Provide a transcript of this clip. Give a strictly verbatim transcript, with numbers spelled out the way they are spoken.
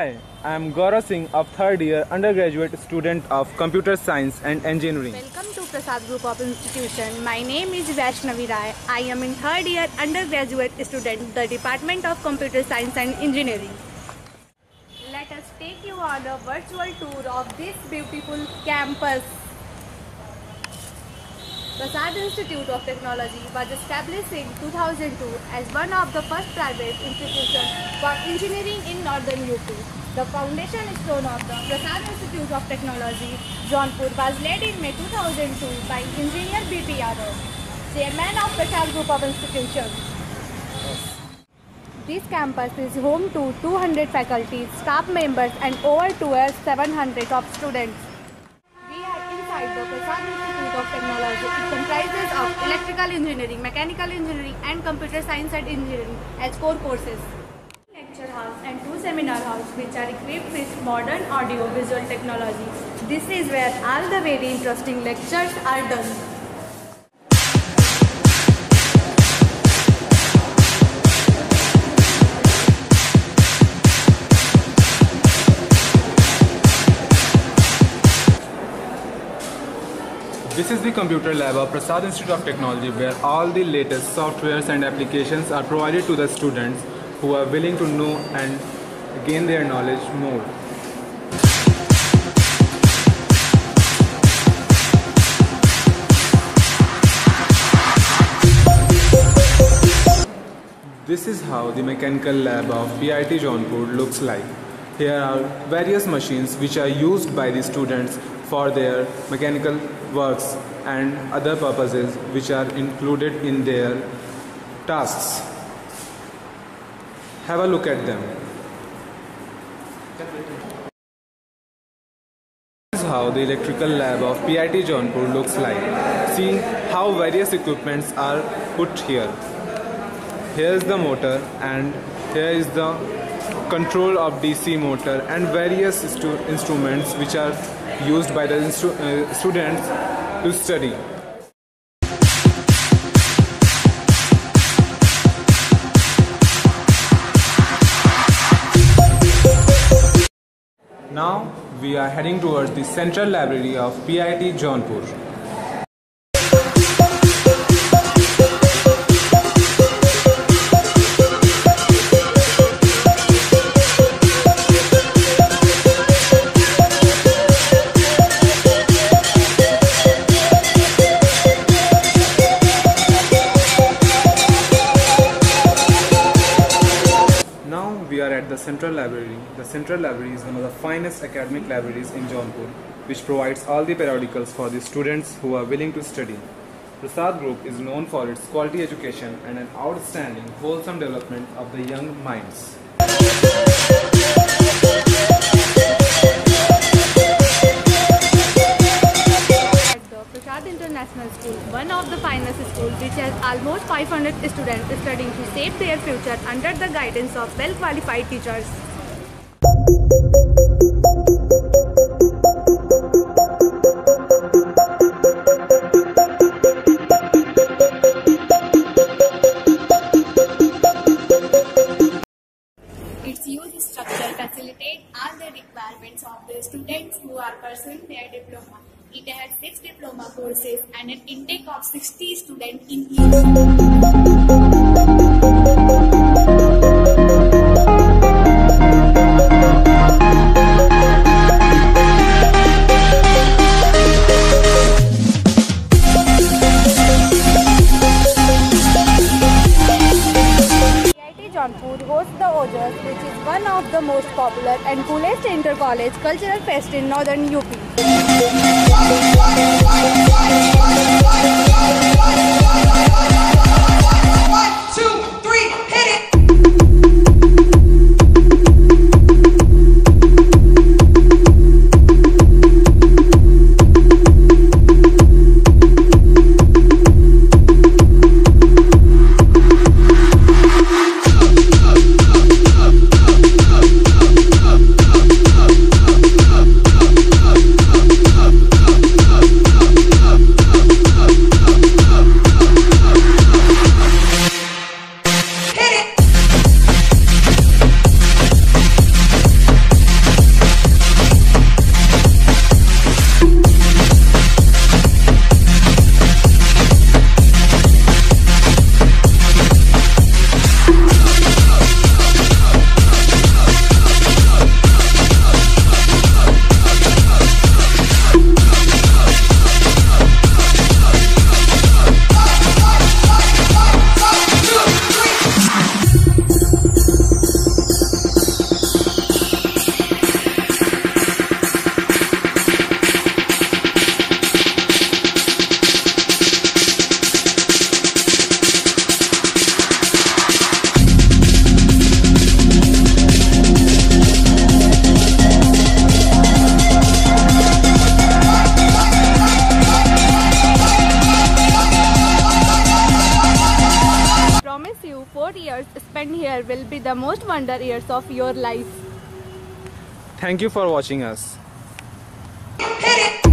Hi, I am Gaurav Singh of third year undergraduate student of Computer Science and Engineering. Welcome to Prasad Group of Institution. My name is Vaishnavi Rai. I am in third year undergraduate student, the Department of Computer Science and Engineering. Let us take you on a virtual tour of this beautiful campus. Prasad Institute of Technology was established in two thousand two as one of the first private institutions for engineering in northern U P. The foundation stone of the Prasad Institute of Technology, Jaunpur, was laid in May two thousand two by Engineer B P Yadav, Chairman of Prasad Group of Institutions. This campus is home to two hundred faculty, staff members and over seven hundred of students. We are inside the Prasad Institute of Technology. It comprises of electrical engineering, mechanical engineering and computer science and engineering as core courses. Lecture house and two seminar halls which are equipped with modern audio visual technology. This is where all the very interesting lectures are done. This is the computer lab of Prasad Institute of Technology, where all the latest softwares and applications are provided to the students who are willing to know and gain their knowledge more. This is how the mechanical lab of P I T Jaunpur looks like. Here are various machines which are used by the students for their mechanical works and other purposes which are included in their tasks. Have a look at them. This is how the electrical lab of P I T Jaunpur looks like. See how various equipments are put here. Here is the motor and here is the control of D C motor and various instruments which are used by the uh, students to study. Now we are heading towards the central library of P I T Jaunpur. We are at the Central Library. The Central Library is one of the finest academic libraries in Jaunpur, which provides all the periodicals for the students who are willing to study. Prasad Group is known for its quality education and an outstanding, wholesome development of the young minds. Prasad International School, one of the finest schools which has almost five hundred students studying to shape their future under the guidance of well-qualified teachers. Its use structure facilitates all the requirements of the students who are pursuing their diploma. It has six diploma courses and an intake of sixty students in each. Jaunpur hosts the Ojas, which is one of the most popular and coolest inter-college cultural fest in northern U P. One, two, three, hit it! Up, up, up, up. to four years spent here will be the most wonder years of your life. Thank you for watching us. Hit it!